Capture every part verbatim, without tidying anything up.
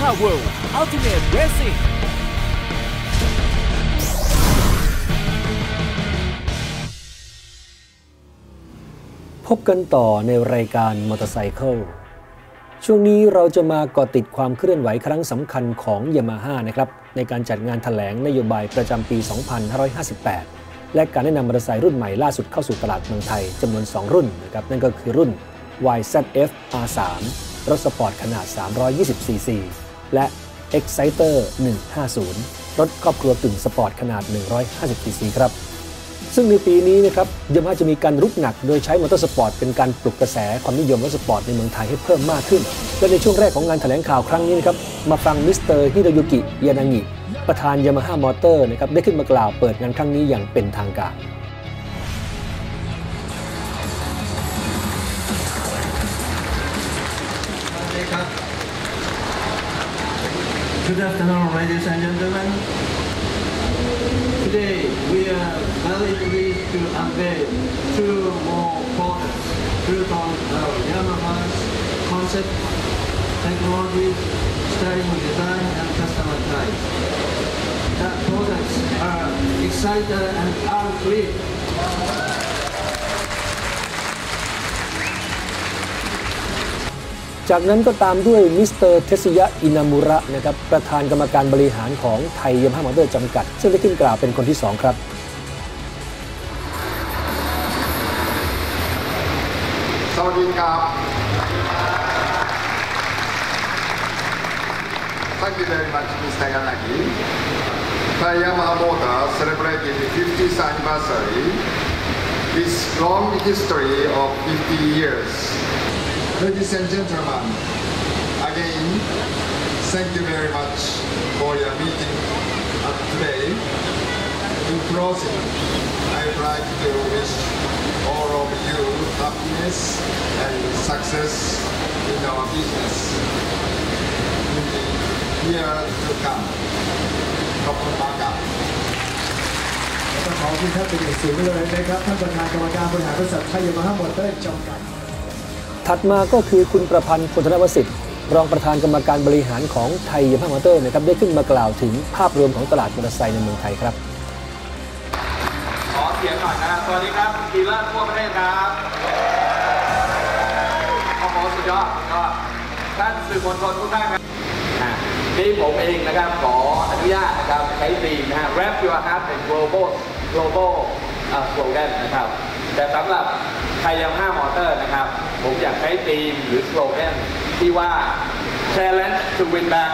Yamaha World Ultimate Racingพบกันต่อในรายการมอเตอร์ไซค์ช่วงนี้เราจะมาเกาะติดความเคลื่อนไหวครั้งสำคัญของ Yamaha นะครับในการจัดงานแถลงนโยบายประจำปี สองพันห้าร้อยห้าสิบแปด และการแนะนำมอเตอร์ไซค์รุ่นใหม่ล่าสุดเข้าสู่ตลาดเมืองไทยจำนวนสองรุ่นนะครับนั่นก็คือรุ่น วาย แซด เอฟ อาร์ สาม รถสปอร์ตขนาดสามร้อยยี่สิบซีซี และ Exciter หนึ่งห้าศูนย์ รถครอบครัวกึ่งสปอร์ตขนาดหนึ่งร้อยห้าสิบซีซีครับซึ่งในปีนี้นะครับยามาฮ่าจะมีการรุกหนักโดยใช้มอเตอร์สปอร์ตเป็นการปลุกกระแสความนิยมรถสปอร์ตในเมืองไทยให้เพิ่มมากขึ้นและในช่วงแรกของงานแถลงข่าวครั้งนี้นะครับมาฟังมิสเตอร์ฮิโรยุกิยานางิประธานยามาฮ่ามอเตอร์นะครับได้ขึ้นมากล่าวเปิดงานครั้งนี้อย่างเป็นทางการ Good afternoon, ladies and gentlemen. Today we are very pleased to unveil two more products built on our Yamaha's concept, technology, styling design, and customer type. The products are Exciter and R-Grip. จากนั้นก็ตามด้วยมิสเตอร์เทสึยะอินามุระนะครับประธานกรรมการบริหารของไทยยามาฮ่ามอเตอร์จำกัดซึ่งได้ขึ้นกล่าวเป็นคนที่สองครับสวัสดีครับ Thank you very much, Mister Yanagi. Thai Yamaha Motor celebrated the fiftieth anniversary. This long history of fifty years.Ladies and gentlemen, again, thank you very much for your meeting today. In closing, I would like to wish all of you happiness and success in our business in the year to come. ขอบคุณมากครับขอบคุณท่านเป็นอย่างสูงเลยนะครับท่านประธานกรรมการบริหารบริษัทไทยยามาฮ่ามอเตอร์จำกัดถัดมาก็คือคุณประพันธ์ พลธนวสิทธิ์รองประธานกรรมการบริหารของไทยยามาฮ่ามอเตอร์นะครับได้ขึ้นมากล่าวถึงภาพรวมของตลาดมอเตอร์ไซค์ในเมืองไทยครับขอเสียงหน่อยนะครับสวัสดีครับดีลเลอร์ทั่วประเทศครับขอขอสุดยอดก็ท่านสื่อมวลชนทุกท่านครับนี่ผมเองนะครับขออนุญาตนะครับใช้ธีมนะฮะ Wrap Your Heart in Global Global Slogan นะครับแต่สำหรับไทยยามาฮ่ามอเตอร์นะครับผมอยากใช้ธีมหรือสโลแกนที่ว่า Challenge to Win Back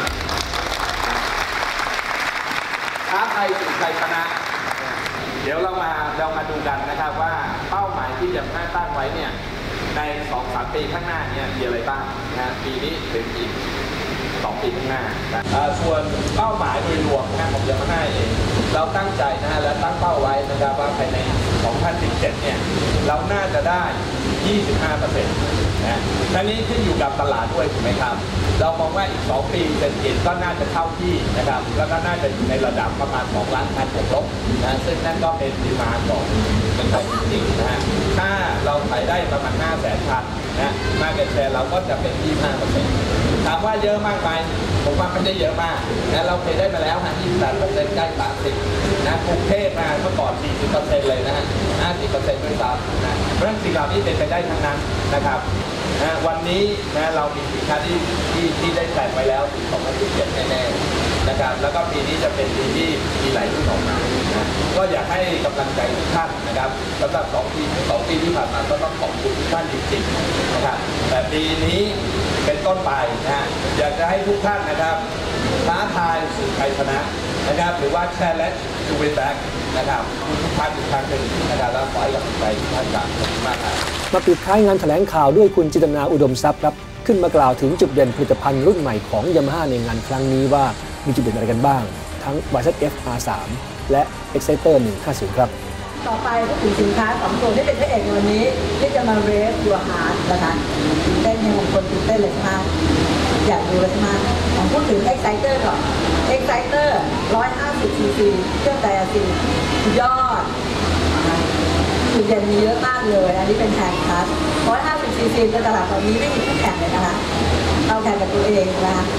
ท้าทายสู่ชัยชนะเดี๋ยวเรามาเรามาดูกันนะครับว่าเป้าหมายที่จะตั้งไว้เนี่ยใน สองถึงสาม ปีข้างหน้าเนี่ยมีอะไรบ้างนะปีนี้ถึงอีกสองปีข้างหน้าส่วนเป้าหมายโดยรวมนะของยามาฮ่าเองเราตั้งใจนะฮะและตั้งเป้าไว้นะครับว่าภายใน สองพันสิบเจ็ด เนี่ยเราน่าจะได้ ยี่สิบห้าเปอร์เซ็นต์ นะทั้งนี้ขึ้นอยู่กับตลาดด้วยถูกไหมครับเรามองว่าอีกสองปีเศรษฐกิจก็น่าจะเข้าที่นะครับแล้วก็น่าจะอยู่ในระดับประมาณสองล้านคันบวกลบนะซึ่งนั่นก็เป็นดีมาของเป็นไปจริงนะฮะถ้าเราขายได้ประมาณห้าแสนคันนะมาร์เก็ตแชร์เราก็จะเป็น ยี่สิบห้าเปอร์เซ็นต์ ถามว่าเยอะมากไหมผมว่าไม่ได้เยอะมากนะเราเคยได้มาแล้วฮะ ยี่สิบแปดเปอร์เซ็นต์ ใกล้สามสิบนะกรุงเทพมาเมื่อก่อน สี่สิบเปอร์เซ็นต์ เลยนะฮะ ห้าสิบเปอร์เซ็นต์ ด้วยซ้ำนะเพราะฉะนั้นสิ่งเหล่านี้เป็นไปได้ทั้งนั้นนะครับนะวันนี้นะเรามีสินค้าที่ที่ที่ได้แต่งไปแล้วถึงสองพันสิบเจ็ดแน่ๆนะครับแล้วก็ปีนี้จะเป็นปีที่มีหลายรุ่นออกมานะก็อยากให้กำลังใจทุกท่านนะครับสำหรับสองปีสองปีที่ผ่านมาก็ต้องขอบคุณทุกท่านจริงๆนะครับแต่ปีนี้เป็นต้นไปนะอยากจะให้ทุกท่านนะครับท้าทายสู่ชัยชนะนะครับหรือว่า Challenge to Win Back นะครับทุกท่านทุกท่านหนึ่งนะครับแล้วขอให้กำลังใจทุกท่านกันมากครับมาปิดท้ายงานแถลงข่าวด้วยคุณจินตนาอุดมทรัพย์ครับขึ้นมากล่าวถึงจุดเด่นผลิตภัณฑ์รุ่นใหม่ของ Yamaha ในงานครั้งนี้ว่ามีจุดเด่นอะไรกันบ้างทั้ง วาย แซด เอฟ อาร์ สาม และ Exciter หนึ่งห้าศูนย์ครับต่อไปก็ถึงสินค้าสองตัวที่เป็นพระเอกในวันนี้ที่จะมาเรสยูฮาร์ดนะคะเต้นให้คนตื่นเต้นเลยมากอยากดูเลยมากผมพูดถึง Exciter ก่อน Exciter หนึ่งร้อยห้าสิบซีซีเครื่องไดอะซินยอดจุดเด่นมีเยอะมากเลยอันนี้เป็นแทนคัสหนึ่งร้อยห้าสิบซีซีในตลาดตอนนี้ไม่มีคู่แข่งเลยนะคะเราแข่งกับตัวเองนะคะ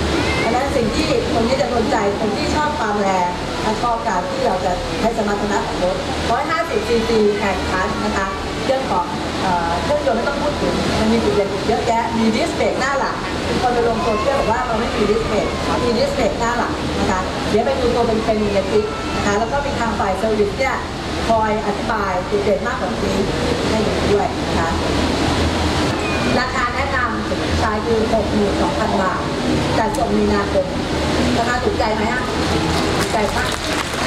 ดังนั้นสิ่งที่คนนี้จะโดนใจคนที่ชอบความแรงและชอบการที่เราจะใช้สมรรถนะของรถหนึ่งร้อยห้าสิบซีซีแข่งขันนะคะเรื่องของเครื่องยนต์ไม่ต้องพูดถึงมันมีจุดเด่นเยอะแยะมีดิสเบรกหน้าหลังคนไปลงโซเชียลบอกว่าเราไม่มีดิสเบรกมีดิสเบรกหน้าหลังนะคะเดี๋ยวไปดูตัวเป็นเป็นอิเล็กทริกนะคะแล้วก็มีทางฝ่ายเซอร์วิสเนี่ยคอยอธิบายจุดเด่นมากกว่านี้ให้ดูด้วยนะคะราคาแนะนำชายคือ หกหมื่นสองพัน บาทจัดส่งมีนาคมราคาถูกใจไหมฮะถูกใจมาก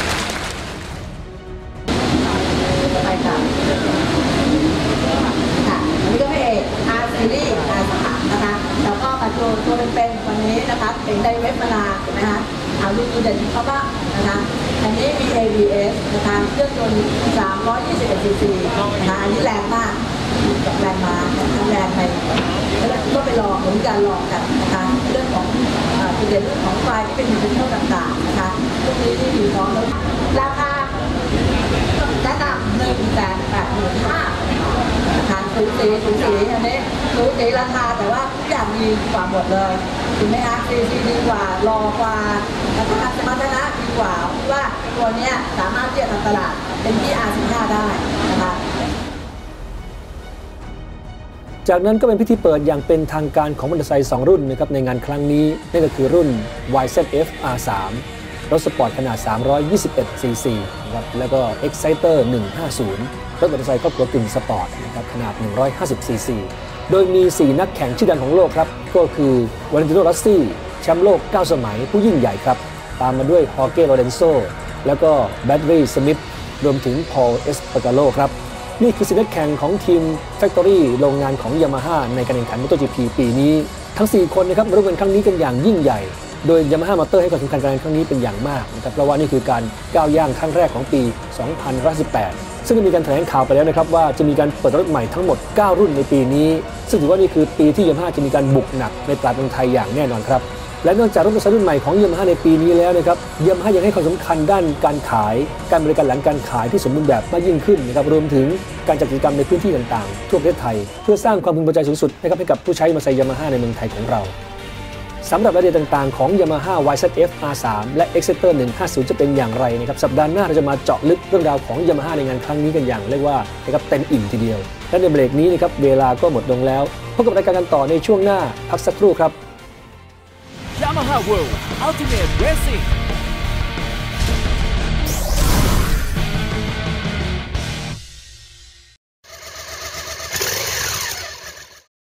ใช่ค่ะค่ะอันนี้ก็เป็นเอก R Series R สามนะคะแล้วก็มาตัวตัวเป็นๆวันนี้นะคะเป็นไดเวฟมานาใช่ไหมคะเอาดูดูเด่นเขาบ้างนะคะอันนี้มี เอ บี เอส นะคะเครื่องยนต์สามร้อยยี่สิบเอ็ดซีซีนะคะอันนี้แรงมากแรงมาทั้งแรงในก็ไปลองเหมือนกันลองกันนะคะเรื่องของจุดเด่นเรื่องของไฟที่เป็นดิจิทัลต่างๆนะคะพวกนี้ที่มีพร้อมแล้วราคาแนะนำหนึ่งแสนแปดหมื่นห้านะคะสูสีสูสีอันนี้สูสีราคาแต่ว่าทุกอย่างมีกว่าหมดเลยถูกไหมคะซีซีดีกว่ารอกว่าแล้วก็สมรรถนะดีกว่าว่าตัวนี้สามารถที่จะทำตลาดเป็นที่ อาร์ สิบห้า ได้นะคะจากนั้นก็เป็นพิธีเปิดอย่างเป็นทางการของมอเตอร์ไซค์สองรุ่นนะครับในงานครั้งนี้นั่นก็คือรุ่น วาย แซด เอฟ อาร์ สาม รถสปอร์ตขนาดสามร้อยยี่สิบเอ็ดซีซีนะครับแล้วก็ Exciter หนึ่งห้าศูนย์รถมอเตอร์ไซค์ครอบครัวกึ่งสปอร์ตนะครับขนาดหนึ่งร้อยห้าสิบซีซีโดยมีสี่นักแข่งชื่อดังของโลกครับก็คือวาเลนติโน รอสซี่แชมป์โลกเก้าสมัยผู้ยิ่งใหญ่ครับตามมาด้วยฮอร์เก้ โลเรนโซแล้วก็แบดรีสมิธรวมถึงพอล เอสปาการโลครับนี่คือสิ่งนักแข่งของทีม Factory โรงงานของ Yamaha ในการแข่งขัน MotoGP ปีนี้ทั้งสี่คนนะครับมาร่วมกันครั้งนี้กันอย่างยิ่งใหญ่โดย Yamaha Motor ให้ความสำคัญการครั้งนี้เป็นอย่างมากนะครับเพราะว่านี่คือการก้าวย่างครั้งแรกของปี สองพันสิบแปด ซึ่งได้มีการแถลงข่าวไปแล้วนะครับว่าจะมีการเปิดรถใหม่ทั้งหมดเก้ารุ่นในปีนี้ซึ่งถือว่านี่คือปีที่ Yamaha จะมีการบุกหนักในตลาดเมืองไทยอย่างแน่นอนครับและนอกจากรถมอเตอร์ไซค์รุ่นใหม่ของ Yamaha ในปีนี้แล้วนะครับ Yamaha ยังให้ความสำคัญด้านการขายการบริการหลังการขายที่สมบูรณ์แบบมากยิ่งขึ้นนะครับรวมถึงการจัดกิจกรรมในพื้นที่ต่างๆทั่วประเทศไทยเพื่อสร้างความพึงพอใจสูงสุดนะครับให้กับผู้ใช้มอเตอร์ไซค์ Yamaha ในเมืองไทยของเราสำหรับรายละเอียดต่างๆของ Yamaha วาย แซด เอฟ อาร์ สาม และ Exciter หนึ่งห้าศูนย์จะเป็นอย่างไรนะครับสัปดาห์หน้าเราจะมาเจาะลึกเรื่องราวของ Yamaha ในงานครั้งนี้กันอย่างเรียกว่านะครับเต็มอิ่มทีเดียวและในเบรกนี้นะครับเวลาก็หมดลงแล้วพบกับรายการกันต่อในช่วงหน้าพักสักครู่ครับ Yamaha World Ultimate Racing